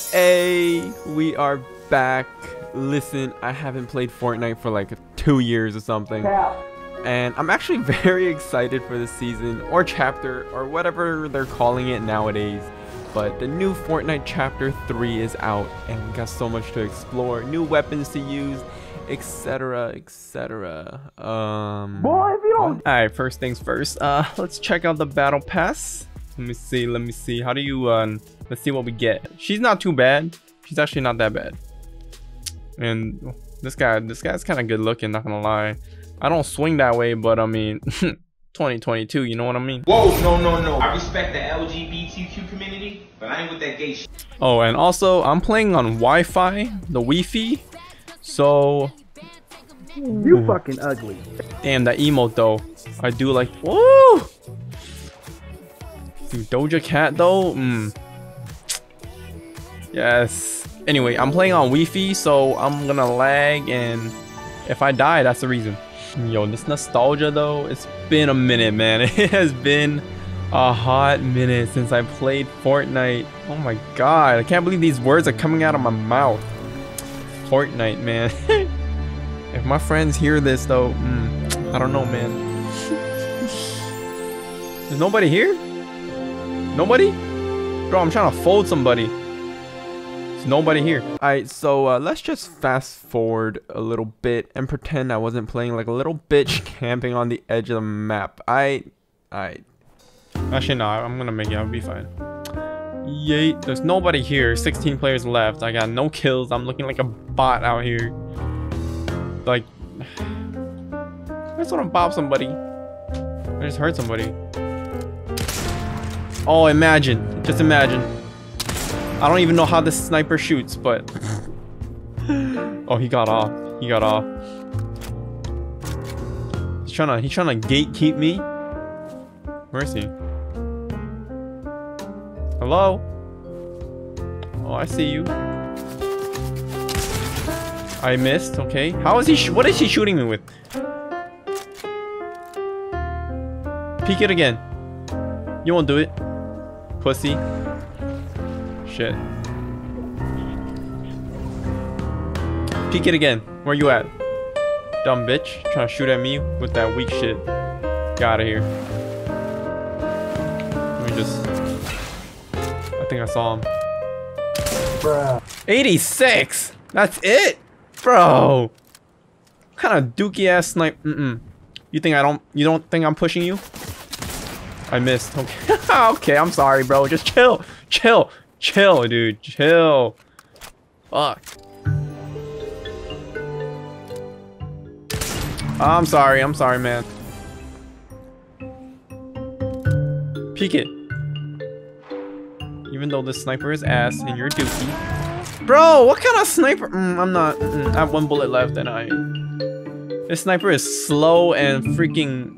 Hey, we are back. Listen, I haven't played Fortnite for like 2 years or something. And I'm actually very excited for this season, or chapter, or whatever they're calling it nowadays. But the new Fortnite Chapter 3 is out, and we got so much to explore, new weapons to use, etc, etc. Boy, if you don't... Alright, first things first, let's check out the battle pass. Let me see, how do you, let's see what we get. She's not too bad. She's actually not that bad. And this guy's kind of good looking, not gonna lie. I don't swing that way, but I mean, 2022, you know what I mean? Whoa, no. I respect the LGBTQ community, but I ain't with that gay shit. Oh, and also, I'm playing on Wi-Fi, the Wi-Fi, so... You fucking ugly. Damn, that emote though. I do like... Woo! Dude, Doja Cat though? Yes. Anyway, I'm playing on Wi-Fi, so I'm gonna lag, and if I die, that's the reason. Yo, this nostalgia though, it's been a minute, man. It has been a hot minute since I played Fortnite. Oh my god, I can't believe these words are coming out of my mouth. Fortnite, man. If my friends hear this though, I don't know, man. There's nobody here? Nobody? Bro, I'm trying to fold somebody. There's nobody here. Alright, so let's just fast forward a little bit and pretend I wasn't playing like a little bitch camping on the edge of the map. Actually, no, I'm gonna make it. I'll be fine. Yay. There's nobody here. 16 players left. I got no kills. I'm looking like a bot out here. Like, I just want to bop somebody. I just hurt somebody. Oh, imagine. Just imagine. I don't even know how this sniper shoots, but... Oh, he got off. He got off. He's trying to gatekeep me. Where is he? Hello? Oh, I see you. I missed. Okay. How is he? What is he shooting me with? Peek it again. You won't do it, pussy. Shit. Peek it again. Where you at? Dumb bitch. Trying to shoot at me with that weak shit. Get out of here. Let me just... I think I saw him. Bruh. 86! That's it? Bro. What kind of dookie ass snipe? You don't think I'm pushing you? I missed. Okay. Okay, I'm sorry, bro. Just chill. Chill, dude. Chill. Fuck. I'm sorry, man. Peek it. Even though this sniper is ass and you're dookie. Bro, what kind of sniper? I'm not. I have 1 bullet left and this sniper is slow and freaking...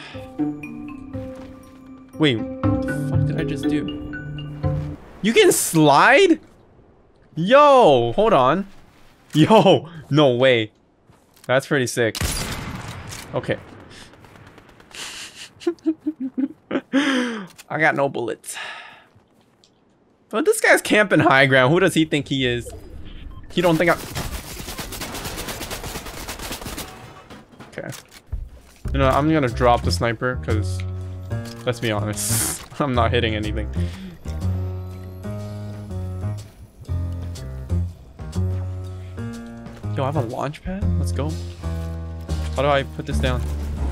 Wait, what the fuck did I just do? You can slide? Yo, hold on. Yo, no way. That's pretty sick. Okay. I got no bullets. But this guy's camping high ground. Who does he think he is? He don't think I... Okay. You know, I'm gonna drop the sniper because, let's be honest, I'm not hitting anything. Yo, I have a launch pad? Let's go. How do I put this down?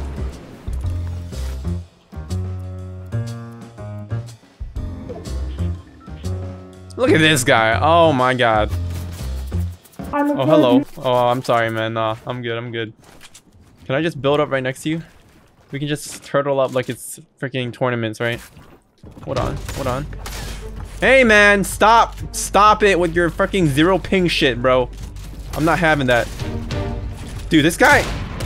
Look at this guy. Oh my god. Oh, hello. Oh, I'm sorry, man. Nah, I'm good. Can I just build up right next to you? We can just turtle up like it's freaking tournaments, right? Hold on. Hey, man, stop it with your freaking 0 ping shit, bro. I'm not having that. Dude, this guy.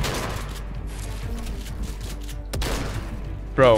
Bro.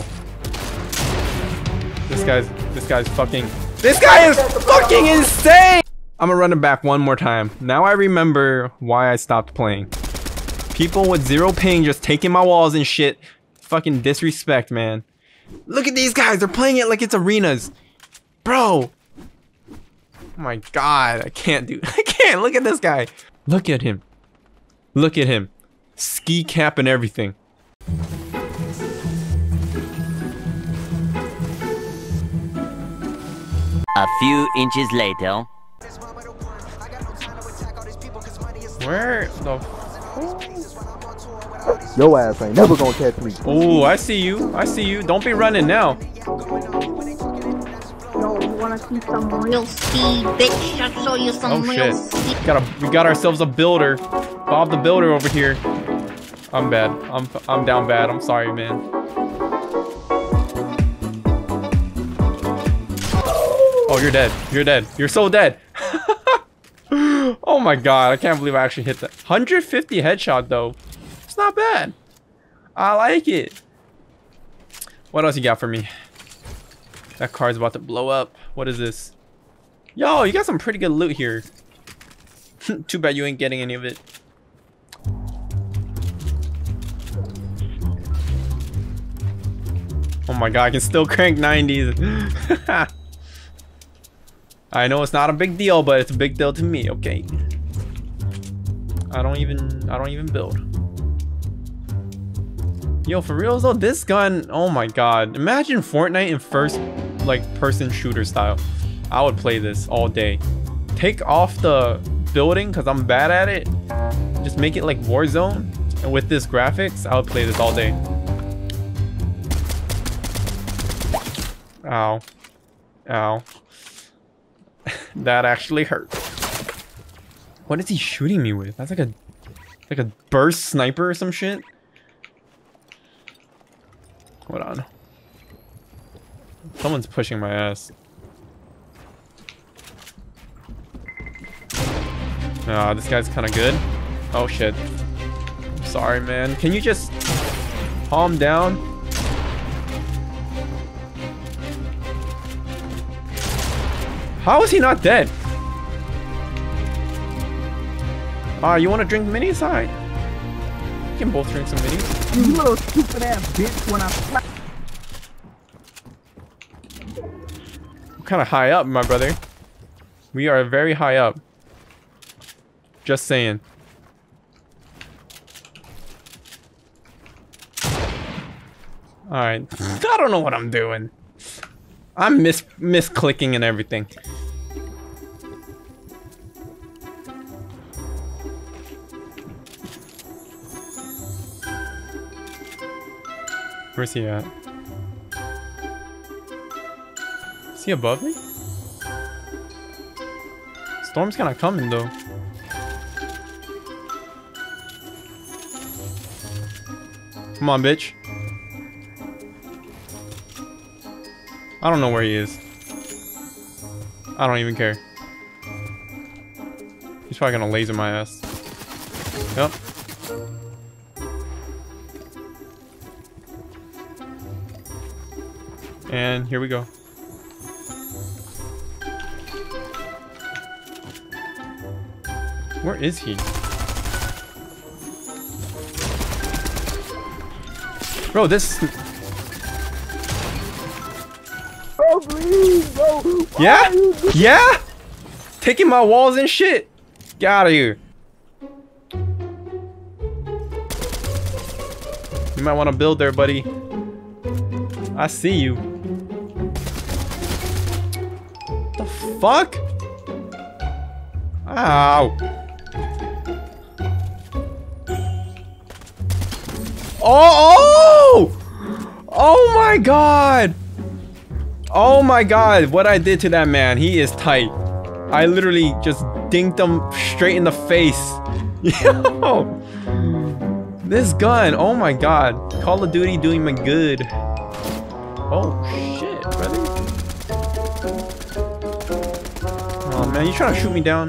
This guy's fucking... This guy is fucking insane! I'm gonna run it back one more time. Now I remember why I stopped playing. People with 0 ping just taking my walls and shit. Fucking disrespect, man. Look at these guys. They're playing it like it's arenas. Bro. Oh my god, I can't do. I can't. Look at this guy. Look at him. Look at him. Ski cap and everything. A few inches later. Where the Your ass ain't never gonna catch me. Oh, I see you. I see you. Don't be running now. Yo, you wanna see some real speed, bitch? I'll show you some Oh real shit. speed. We got ourselves a builder. Bob the Builder over here. I'm bad. I'm down bad. I'm sorry, man. Oh, you're dead. You're dead. You're so dead. Oh my god, I can't believe I actually hit that. 150 headshot though. It's not bad. I like it. What else you got for me? That car's about to blow up. What is this? Yo, you got some pretty good loot here. Too bad you ain't getting any of it. Oh my god, I can still crank 90s. I know it's not a big deal, but it's a big deal to me, okay? I don't even build. Yo, for real though, this gun, oh my god. Imagine Fortnite in first like person shooter style. I would play this all day. Take off the building because I'm bad at it. Just make it like Warzone. And with this graphics, I would play this all day. Ow. Ow. That actually hurt. What is he shooting me with? That's like a burst sniper or some shit. Hold on. Someone's pushing my ass. Ah, this guy's kind of good. Oh shit. I'm sorry, man. Can you just calm down? How is he not dead? You want to drink minis? Alright. We can both drink some minis. You little stupid ass bitch when I slap. I'm kind of high up, my brother. We are very high up. Just saying. Alright. I don't know what I'm doing. I'm misclicking and everything. Where's he at? Is he above me? Storm's kind of coming though. Come on, bitch. I don't know where he is. I don't even care. He's probably gonna laser my ass. Yep. And here we go. Where is he? Bro, this... Bro, please, bro. Yeah? Yeah? Taking my walls and shit. Get out of here. You might want to build there, buddy. I see you. The fuck? Ow. Oh! Oh my god! Oh my god, what I did to that man. He is tight. I literally just dinked him straight in the face. Yo! This gun, oh my god. Call of Duty doing me good. Oh shit, brother. Oh man, you trying to shoot me down?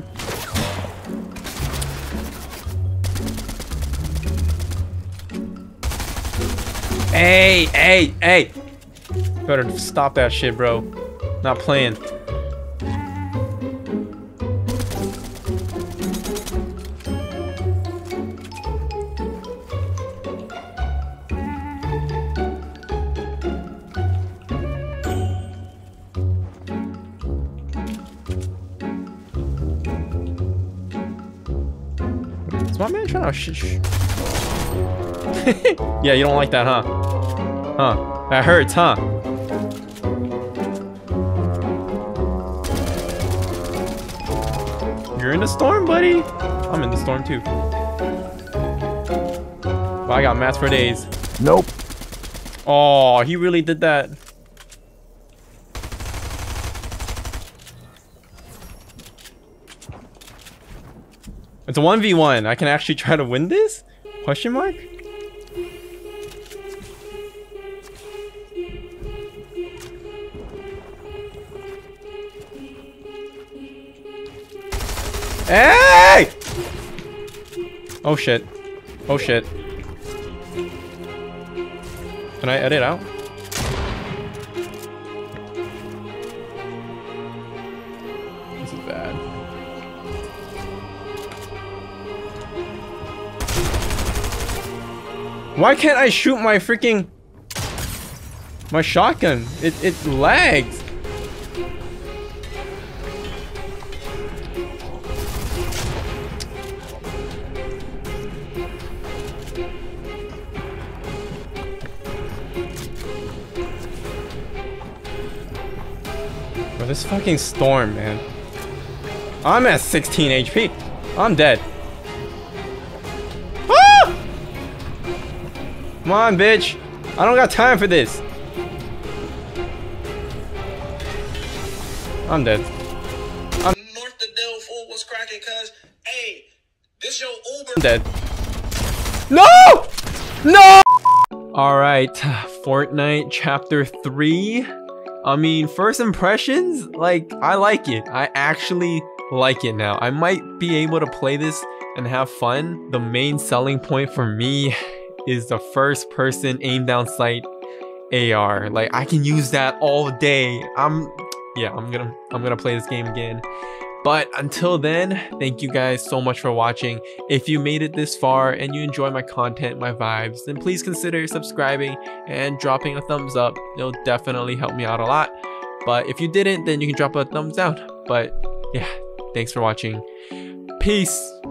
Hey, hey, hey! Better stop that shit, bro. Not playing. Is my man trying to Yeah, you don't like that, huh? Huh? That hurts, huh? You're in the storm, buddy. I'm in the storm too. Well, I got mats for days. Nope. Oh, he really did that. It's a 1v1. I can actually try to win this? Question mark? Hey! Oh shit. Oh shit. Can I edit out? This is bad. Why can't I shoot my freaking... my shotgun? It lags. Bro, this fucking storm, man. I'm at 16 HP. I'm dead. Ah! Come on, bitch. I don't got time for this. I'm dead. I'm dead. No! No! Alright, Fortnite Chapter 3. I mean, first impressions, like, I like it. I actually like it now. I might be able to play this and have fun. The main selling point for me is the first person aim down sight AR. Like, I can use that all day. I'm gonna play this game again. But until then, thank you guys so much for watching. If you made it this far and you enjoy my content, my vibes, then please consider subscribing and dropping a thumbs up. It'll definitely help me out a lot. But if you didn't, then you can drop a thumbs down. But yeah, thanks for watching. Peace.